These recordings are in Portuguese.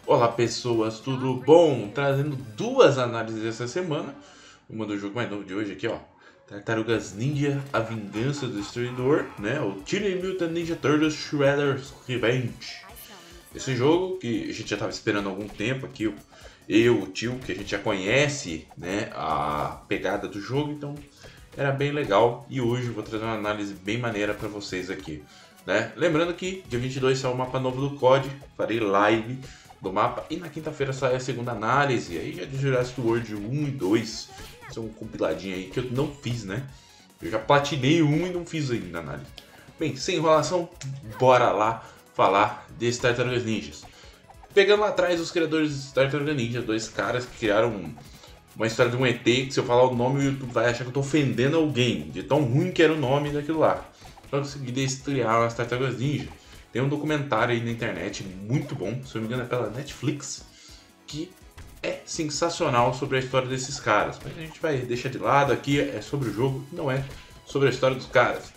Olá pessoas, tudo bom? Trazendo duas análises essa semana. Uma do jogo mais novo de hoje aqui, ó. Tartarugas Ninja, A Vingança do Destruidor, né? O Teenage Mutant Ninja Turtles Shredder's Revenge. Esse jogo que a gente já estava esperando há algum tempo aqui, o tio, que a gente já conhece, né? A pegada do jogo, então era bem legal. E hoje eu vou trazer uma análise bem maneira para vocês aqui, né? Lembrando que dia 22 sai o mapa novo do COD, farei live do mapa e na quinta-feira sai a segunda análise aí já de Jurassic World 1 e 2. Isso é um compiladinho aí que eu não fiz, né? Eu já platinei um e não fiz ainda a análise. Bem, sem enrolação, bora lá falar desse Tartarugas Ninjas. Pegando lá atrás os criadores de Tartaruga Ninja, dois caras que criaram uma história de um ET que se eu falar o nome o YouTube vai achar que eu tô ofendendo alguém, de tão ruim que era o nome daquilo lá. Pra conseguir estrear as Tartarugas Ninja. Tem um documentário aí na internet muito bom, se eu não me engano é pela Netflix, que é sensacional sobre a história desses caras. Mas a gente vai deixar de lado aqui, é sobre o jogo, não é sobre a história dos caras.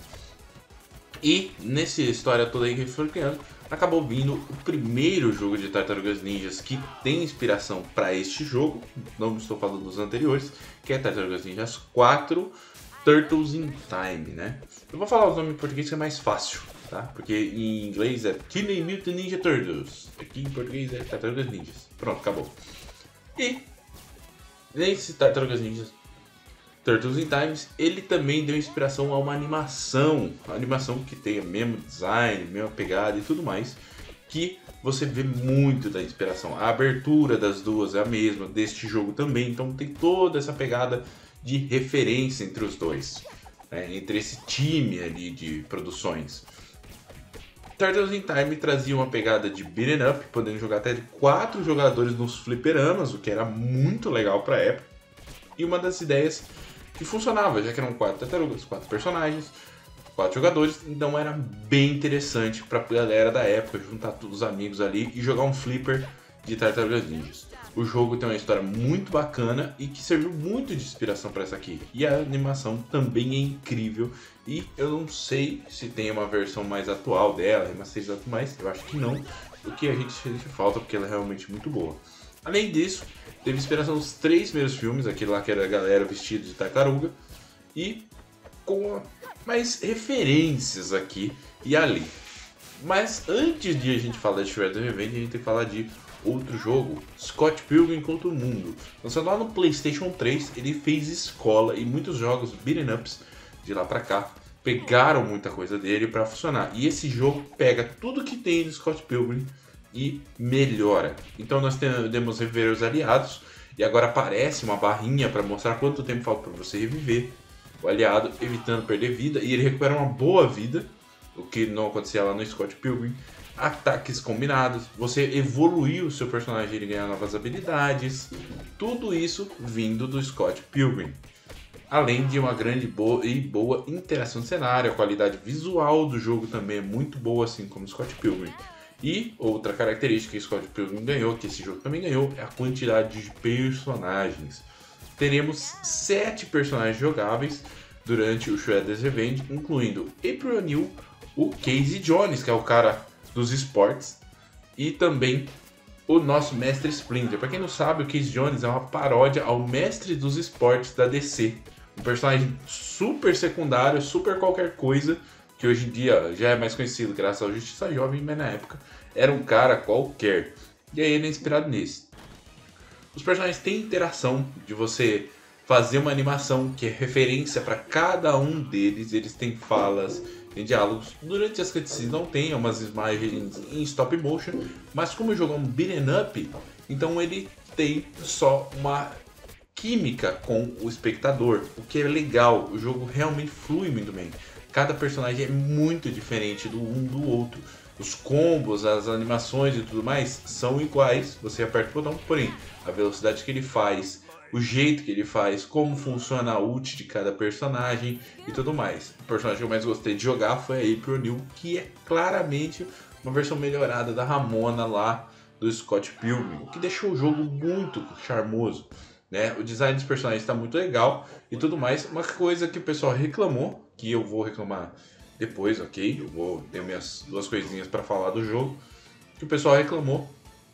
E nessa história toda aí que foi criando, acabou vindo o primeiro jogo de Tartarugas Ninjas que tem inspiração para este jogo, não estou falando dos anteriores, que é Tartarugas Ninjas 4 Turtles in Time, né? Eu vou falar os nomes em português que é mais fácil, tá? Porque em inglês é Teenage Mutant Ninja Turtles, aqui em português é Tartarugas Ninjas. Pronto, acabou. E nesse Tartarugas Ninjas Turtles in Times, ele também deu inspiração a uma animação que tem o mesmo design, mesma pegada e tudo mais, que você vê muito da inspiração. A abertura das duas é a mesma, deste jogo também, então tem toda essa pegada de referência entre os dois, né? Entre esse time ali de produções. Turtles in Time trazia uma pegada de beat'em up, podendo jogar até de 4 jogadores nos fliperamas, o que era muito legal para a época. E uma das ideias que funcionava, já que eram 4 tartarugas, 4 personagens, 4 jogadores, então era bem interessante pra galera da época juntar todos os amigos ali e jogar um flipper de Tartarugas Ninjas. O jogo tem uma história muito bacana e que serviu muito de inspiração para essa aqui. E a animação também é incrível. E eu não sei se tem uma versão mais atual dela, remasterizada e tudo mais, eu acho que não. O que a gente sente falta porque ela é realmente muito boa. Além disso, teve inspiração dos 3 primeiros filmes, aquele lá que era a galera vestida de tartaruga, e com mais referências aqui e ali. Mas antes de a gente falar de Shredder's Revenge, a gente tem que falar de outro jogo, Scott Pilgrim contra o Mundo. Lançado lá no PlayStation 3, ele fez escola e muitos jogos beat'em ups de lá pra cá pegaram muita coisa dele para funcionar. E esse jogo pega tudo que tem de Scott Pilgrim e melhora. Então nós temos reviver os aliados e agora aparece uma barrinha para mostrar quanto tempo falta para você reviver o aliado, evitando perder vida, e ele recupera uma boa vida, o que não acontecia lá no Scott Pilgrim. Ataques combinados, você evoluir o seu personagem e ganhar novas habilidades, tudo isso vindo do Scott Pilgrim. Além de uma grande e boa interação de cenário, a qualidade visual do jogo também é muito boa, assim como o Scott Pilgrim. E outra característica que o Scott Pilgrim ganhou, que esse jogo também ganhou, é a quantidade de personagens. Teremos 7 personagens jogáveis durante o Shredder's Revenge, incluindo April O'Neil, o Casey Jones, que é o cara dos esportes, e também o nosso Mestre Splinter. Para quem não sabe, o Casey Jones é uma paródia ao Mestre dos Esportes da DC. Um personagem super secundário, super qualquer coisa, que hoje em dia já é mais conhecido graças ao Justiça Jovem, mas na época era um cara qualquer. E aí ele é inspirado nesse. Os personagens têm interação de você fazer uma animação que é referência para cada um deles. Eles têm falas, têm diálogos. Durante as cutscenes não tem umas imagens em stop motion, mas como o jogo é um beat'em up, então ele tem só uma química com o espectador, o que é legal. O jogo realmente flui muito bem. Cada personagem é muito diferente do um do outro. Os combos, as animações e tudo mais são iguais, você aperta o botão, porém a velocidade que ele faz, o jeito que ele faz, como funciona a ult de cada personagem e tudo mais. O personagem que eu mais gostei de jogar foi a April O'Neil, que é claramente uma versão melhorada da Ramona lá do Scott Pilgrim, o que deixou o jogo muito charmoso, né? O design dos personagens está muito legal e tudo mais. Uma coisa que o pessoal reclamou, que eu vou reclamar depois, ok? Eu vou ter minhas duas coisinhas para falar do jogo, que o pessoal reclamou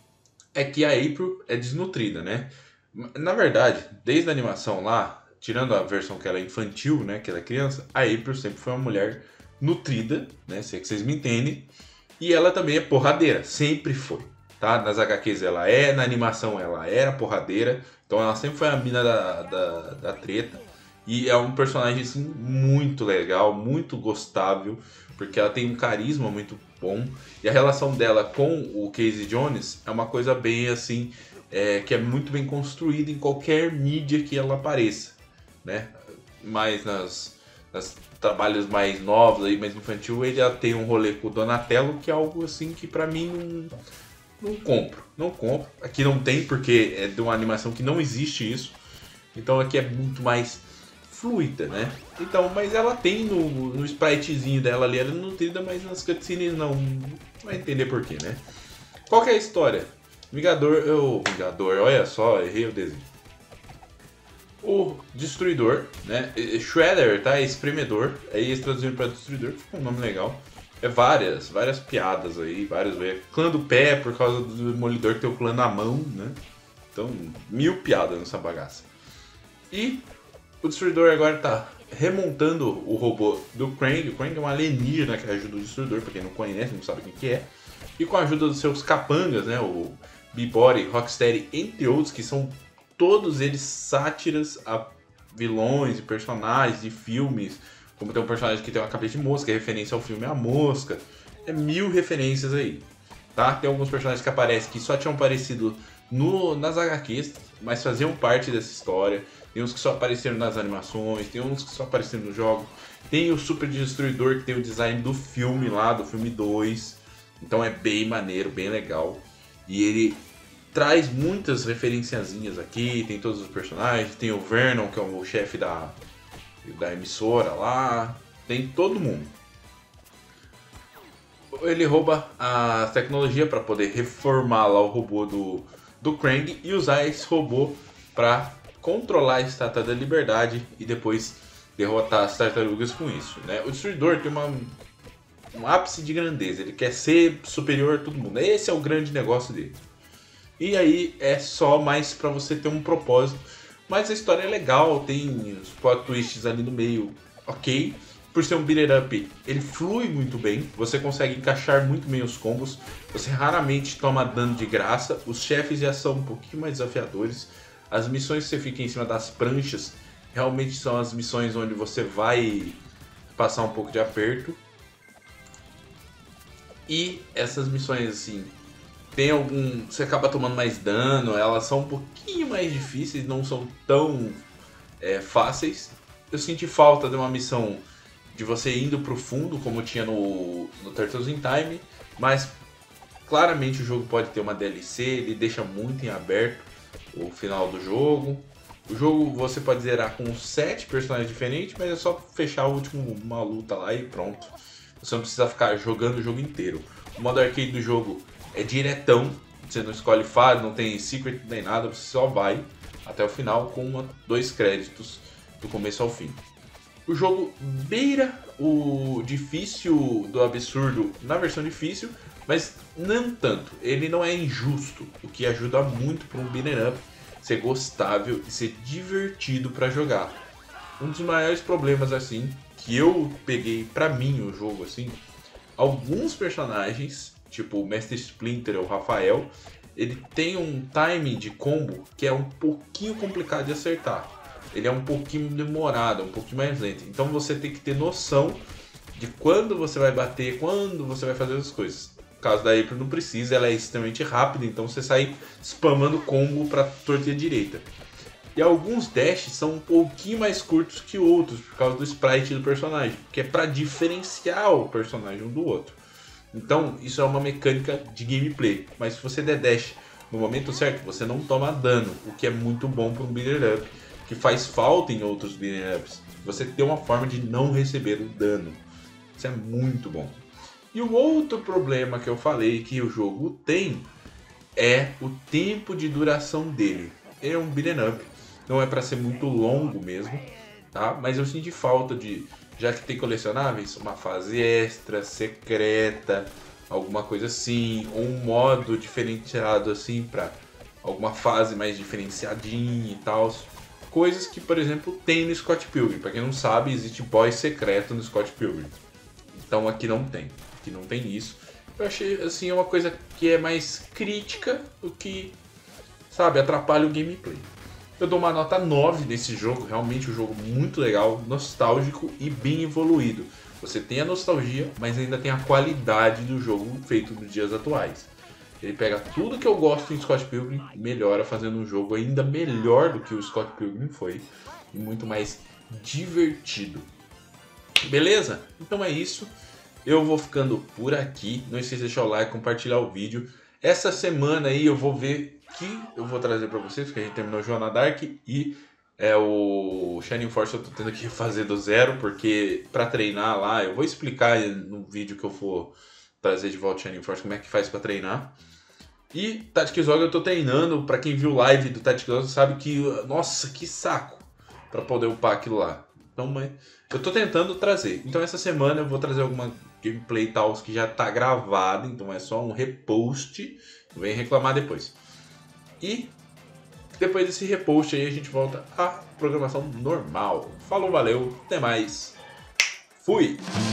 é que a April é desnutrida, né? Na verdade, desde a animação lá, tirando a versão que ela é infantil, né, que ela é criança, a April sempre foi uma mulher nutrida, né, se é que vocês me entendem, e ela também é porradeira, sempre foi, tá? Nas HQs ela é, na animação ela era porradeira, então ela sempre foi a mina da treta, e é um personagem, assim, muito legal, muito gostável, porque ela tem um carisma muito bom, e a relação dela com o Casey Jones é uma coisa bem, assim, que é muito bem construída em qualquer mídia que ela apareça, né? Mas nas trabalhos mais novos, aí, mais infantil, ele já tem um rolê com o Donatello, que é algo assim que pra mim não compro. Não compro. Aqui não tem, porque é de uma animação que não existe isso. Então aqui é muito mais fluida, né? Então, mas ela tem no spritezinho dela ali, ela é nutrida, mas nas cutscenes não vai entender porquê, né? Qual que é a história? Vingador, olha só, errei o desenho. O Destruidor, né? Shredder, tá? É espremedor. Aí eles traduziram pra Destruidor, que ficou um nome legal. É várias piadas aí, vários. Clã do pé, por causa do Demolidor que tem o clã na mão, né? Então, 1000 piadas nessa bagaça. E o Destruidor agora tá remontando o robô do Krang. O Krang é um alienígena que ajuda o Destruidor, pra quem não conhece, não sabe quem que é. E com a ajuda dos seus capangas, né? O B-Body, Rocksteady, entre outros, que são todos eles sátiras a vilões e personagens de filmes. Como tem um personagem que tem uma cabeça de mosca, é referência ao filme A Mosca. É 1000 referências aí, tá? Tem alguns personagens que aparecem que só tinham aparecido nas HQs, mas faziam parte dessa história. Tem uns que só apareceram nas animações, tem uns que só apareceram no jogo. Tem o Super Destruidor, que tem o design do filme lá, do filme 2. Então é bem maneiro, bem legal. E ele traz muitas referenciazinhas aqui, tem todos os personagens, tem o Vernon, que é o chefe da emissora lá, tem todo mundo. Ele rouba a tecnologia para poder reformar lá o robô do Krang e usar esse robô para controlar a Estátua da Liberdade e depois derrotar as tartarugas com isso, né? O Destruidor tem um ápice de grandeza, ele quer ser superior a todo mundo, esse é o grande negócio dele. E aí é só mais pra você ter um propósito. Mas a história é legal, tem os plot twists ali no meio, ok. Por ser um beat'em up, ele flui muito bem. Você consegue encaixar muito bem os combos. Você raramente toma dano de graça. Os chefes já são um pouquinho mais desafiadores. As missões que você fica em cima das pranchas realmente são as missões onde você vai passar um pouco de aperto. E essas missões assim, você acaba tomando mais dano, elas são um pouquinho mais difíceis, não são tão fáceis. Eu senti falta de uma missão de você indo pro fundo, como tinha no Turtles in Time, mas claramente o jogo pode ter uma DLC, ele deixa muito em aberto o final do jogo. O jogo você pode zerar com 7 personagens diferentes, mas é só fechar o último uma luta lá e pronto. Você não precisa ficar jogando o jogo inteiro. O modo arcade do jogo é diretão, você não escolhe fase, não tem secret nem nada, você só vai até o final com 2 créditos do começo ao fim. O jogo beira o difícil do absurdo na versão difícil, mas não tanto. Ele não é injusto, o que ajuda muito para um beat'em up ser gostável e ser divertido para jogar. Um dos maiores problemas assim que eu peguei para mim o jogo assim, alguns personagens, tipo o Mestre Splinter ou o Rafael, ele tem um timing de combo que é um pouquinho complicado de acertar. Ele é um pouquinho demorado, um pouquinho mais lento. Então você tem que ter noção de quando você vai bater, quando você vai fazer as coisas. No caso da April não precisa, ela é extremamente rápida, então você sai spamando combo para torta e direita. E alguns dashes são um pouquinho mais curtos que outros, por causa do sprite do personagem, que é para diferenciar o personagem um do outro. Então isso é uma mecânica de gameplay, mas se você der dash no momento certo, você não toma dano, o que é muito bom para um beat'em up, que faz falta em outros beat'em ups. Você tem uma forma de não receber o dano. Isso é muito bom. E o outro problema que eu falei que o jogo tem é o tempo de duração dele. Ele é um beat'em up, não é para ser muito longo mesmo, tá? Mas eu senti falta de, já que tem colecionáveis, uma fase extra, secreta, alguma coisa assim, ou um modo diferenciado assim para alguma fase mais diferenciadinha e tal. Coisas que, por exemplo, tem no Scott Pilgrim. Para quem não sabe, existe boss secreto no Scott Pilgrim. Então aqui não tem. Aqui não tem isso. Eu achei assim uma coisa que é mais crítica do que, sabe, atrapalha o gameplay. Eu dou uma nota 9 nesse jogo, realmente um jogo muito legal, nostálgico e bem evoluído. Você tem a nostalgia, mas ainda tem a qualidade do jogo feito nos dias atuais. Ele pega tudo que eu gosto em Scott Pilgrim e melhora, fazendo um jogo ainda melhor do que o Scott Pilgrim foi e muito mais divertido. Beleza? Então é isso. Eu vou ficando por aqui. Não esqueça de deixar o like, compartilhar o vídeo. Essa semana aí eu vou ver que eu vou trazer pra vocês, porque a gente terminou o Joana Dark e o Shining Force eu tô tendo que fazer do zero, porque pra treinar lá, eu vou explicar no vídeo que eu for trazer de volta o Shining Force como é que faz pra treinar. E Tactics Ogre eu tô treinando, pra quem viu live do Tactics Ogre sabe que, nossa, que saco pra poder upar aquilo lá. Então, eu tô tentando trazer. Então essa semana eu vou trazer alguma gameplay e tal que já tá gravada, então é só um repost, não vem reclamar depois. E depois desse repost aí a gente volta à programação normal. Falou, valeu, até mais. Fui!